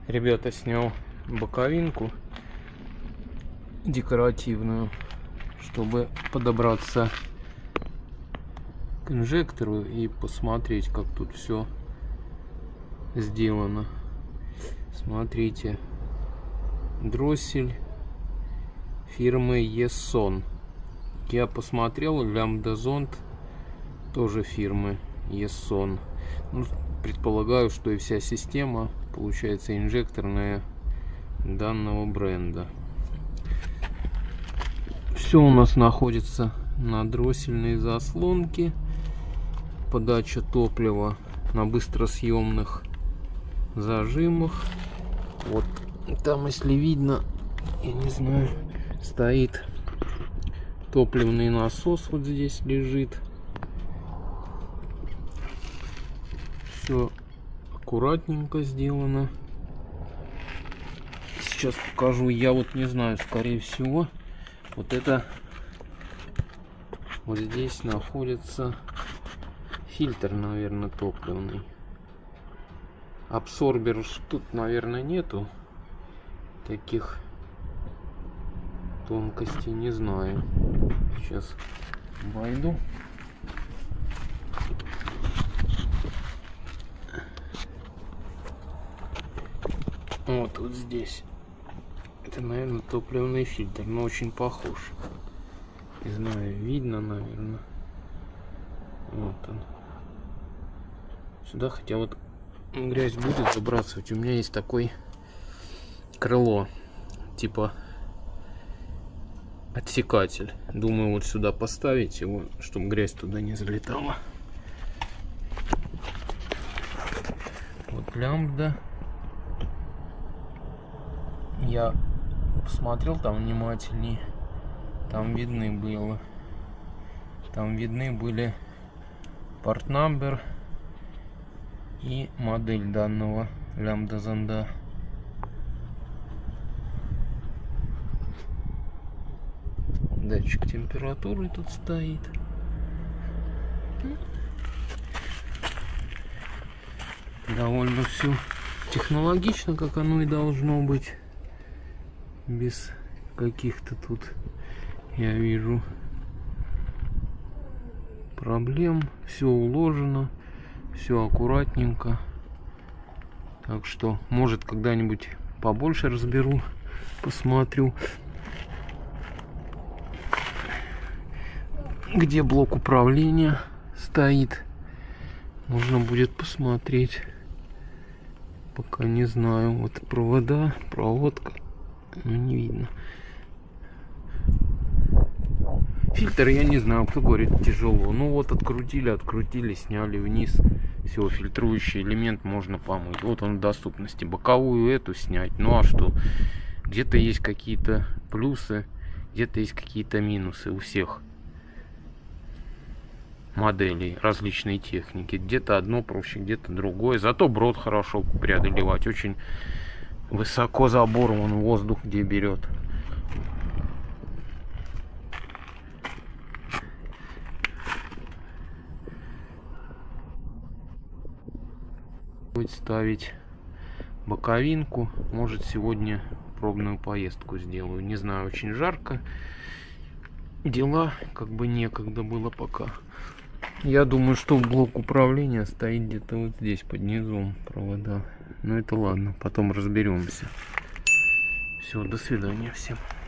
Ребята, снял боковинку декоративную, чтобы подобраться к инжектору и посмотреть, как тут все сделано. Смотрите, дроссель фирмы Esson. Я посмотрел, лямбда-зонд тоже фирмы Esson. Ну, предполагаю, что и вся система получается инжекторная данного бренда. Все у нас находится на дроссельной заслонке. Подача топлива на быстросъемных зажимах. Вот там, если видно, я не знаю, стоит топливный насос, вот здесь лежит. Все аккуратненько сделано. Сейчас покажу. Я вот не знаю, скорее всего, вот это вот здесь находится фильтр, наверное, топливный. Абсорбер тут, наверное, нету таких тонкостей, не знаю. Сейчас обойду. Вот здесь. Это, наверное, топливный фильтр, но очень похож. Не знаю, видно, наверное. Вот он. Сюда, хотя вот грязь будет забрасывать. У меня есть такой крыло, типа отсекатель. Думаю, вот сюда поставить его, чтобы грязь туда не залетала. Вот лямбда. Я посмотрел там внимательней. Там видны было. Там видны были порт номер и модель данного лямбда-зонда. Датчик температуры тут стоит. Довольно все технологично, как оно и должно быть. Без каких-то тут, я вижу, проблем. Все уложено, все аккуратненько. Так что, может, когда-нибудь побольше разберу, посмотрю, где блок управления стоит. Можно будет посмотреть. Пока не знаю. Вот провода, проводка. Ну, не видно. Фильтр, я не знаю, кто говорит, тяжело. Ну вот открутили, сняли вниз. Все, фильтрующий элемент можно помыть. Вот он в доступности. Боковую эту снять. Ну а что? Где-то есть какие-то плюсы, где-то есть какие-то минусы у всех моделей различной техники. Где-то одно проще, где-то другое. Зато брод хорошо преодолевать. Очень высоко забор, он воздух где берет. Будет ставить боковинку. Может, сегодня пробную поездку сделаю. Не знаю, очень жарко. Дела как бы некогда было пока. Я думаю, что блок управления стоит где-то вот здесь под низом провода. Но это ладно, потом разберемся. Все, до свидания всем.